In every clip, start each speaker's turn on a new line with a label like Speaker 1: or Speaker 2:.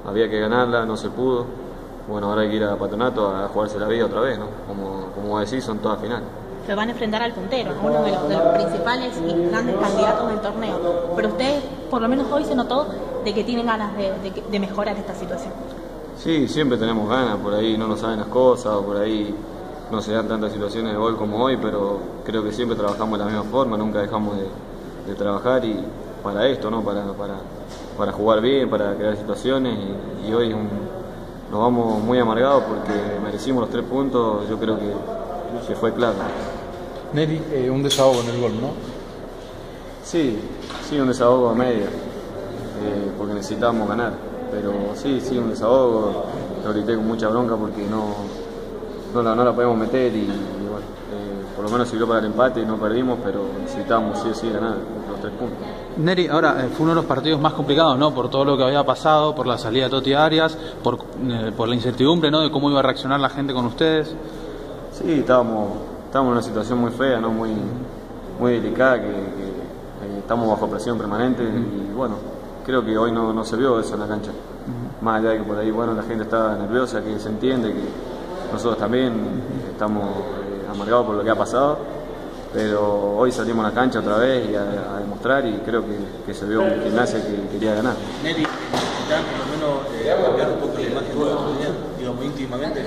Speaker 1: había que ganarla, no se pudo. Bueno, ahora hay que ir a Patronato a jugarse la vida otra vez, ¿no? Como decís, son todas finales.
Speaker 2: Se van a enfrentar al puntero, uno de los principales y grandes candidatos del torneo. Pero usted, por lo menos hoy, se notó de que tienen ganas de mejorar esta situación.
Speaker 1: Sí, siempre tenemos ganas, por ahí no nos saben las cosas, o por ahí no se dan tantas situaciones de gol como hoy, pero creo que siempre trabajamos de la misma forma, nunca dejamos de trabajar y para esto, ¿no? Para jugar bien, para crear situaciones y hoy nos vamos muy amargados porque merecimos los 3 puntos, yo creo que fue claro.
Speaker 3: Neri, un desahogo en el gol, ¿no?
Speaker 1: Sí, un desahogo a media, porque necesitábamos ganar, pero sí, un desahogo, lo grité con mucha bronca porque no la podemos meter y bueno, por lo menos sirvió para el empate y no perdimos, pero necesitábamos sí o sí ganar los 3 puntos.
Speaker 4: Neri, ahora fue uno de los partidos más complicados, ¿no? Por todo lo que había pasado, por la salida de Toti Arias, por la incertidumbre, ¿no? De cómo iba a reaccionar la gente con ustedes.
Speaker 1: Sí, estábamos en una situación muy fea, ¿no? Muy delicada, que estamos bajo presión permanente y bueno, creo que hoy no se vio eso en la cancha. Más allá de que por ahí, bueno, la gente está nerviosa, que se entiende, que nosotros también estamos amargados por lo que ha pasado, pero hoy salimos a la cancha otra vez y a demostrar y creo que se vio un Gimnasia que quería ganar.
Speaker 5: Neri, ¿necesitan por lo menos cambiar un poco la imagen de la comunidad, digamos, íntimamente?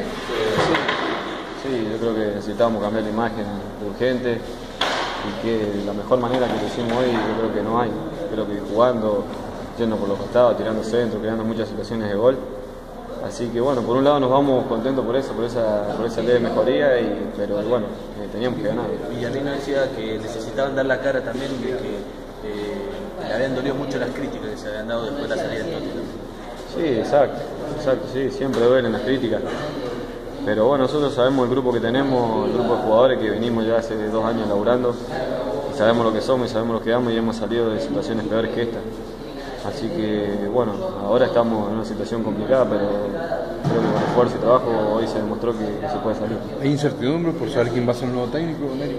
Speaker 1: Sí, yo creo que necesitamos cambiar la imagen urgente y que la mejor manera que lo hicimos hoy yo creo que no hay. Creo que jugando, yendo por los costados, tirando centro, creando muchas situaciones de gol. Así que bueno, por un lado nos vamos contentos por eso, por esa leve mejoría, pero bueno, teníamos que ganar.
Speaker 5: Villarino decía que necesitaban dar la cara también, de que le habían dolido mucho las críticas que se habían dado después de la salida del Toti.
Speaker 1: Sí, exacto, sí, siempre duelen las críticas. Pero bueno, nosotros sabemos el grupo que tenemos, el grupo de jugadores que venimos ya hace 2 años laburando, y sabemos lo que somos y sabemos lo que damos y hemos salido de situaciones peores que esta. Así que bueno, ahora estamos en una situación complicada, pero creo que con esfuerzo y trabajo hoy se demostró que se puede salir.
Speaker 3: ¿Hay incertidumbre por saber quién va a ser el nuevo técnico, Neri?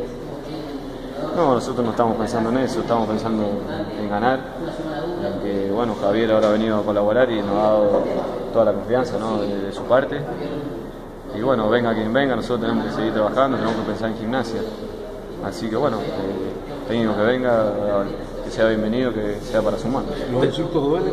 Speaker 1: No, nosotros no estamos pensando en eso, estamos pensando en ganar, en que bueno, Javier ahora ha venido a colaborar y nos ha dado toda la confianza, ¿no? de su parte. Y bueno, venga quien venga, nosotros tenemos que seguir trabajando, tenemos que pensar en Gimnasia. Así que bueno, técnico que venga, que sea bienvenido, que sea para sumar.
Speaker 3: ¿Los insultos duelen?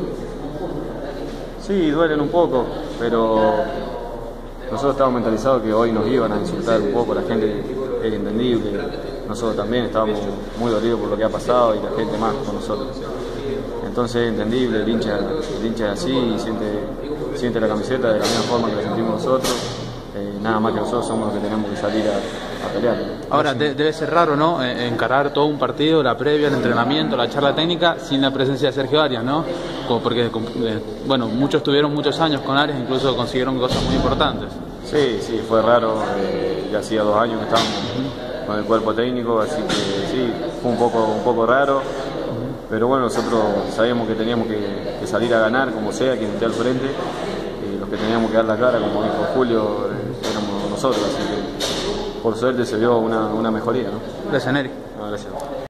Speaker 1: Sí, duelen un poco, pero nosotros estamos mentalizados que hoy nos iban a insultar un poco, la gente es entendible, nosotros también estábamos muy dolidos por lo que ha pasado y la gente más con nosotros. Entonces es entendible, el hincha es así y siente la camiseta de la misma forma que la sentimos nosotros. Nada más que nosotros somos los que tenemos que salir a pelear.
Speaker 4: Ahora, debe ser raro, ¿no? Encarar todo un partido, la previa, el entrenamiento, la charla técnica, sin la presencia de Sergio Arias, ¿no? Porque, bueno, muchos tuvieron muchos años con Arias, incluso consiguieron cosas muy importantes.
Speaker 1: Sí, fue raro, ya hacía 2 años que estábamos con el cuerpo técnico, así que sí, fue un poco raro, pero bueno, nosotros sabíamos que teníamos que salir a ganar, como sea, quien esté al frente, y los que teníamos que dar la cara, como dijo Julio, éramos nosotros, así que por suerte se vio una mejoría, ¿no?
Speaker 4: Gracias, Neri.
Speaker 1: No, gracias.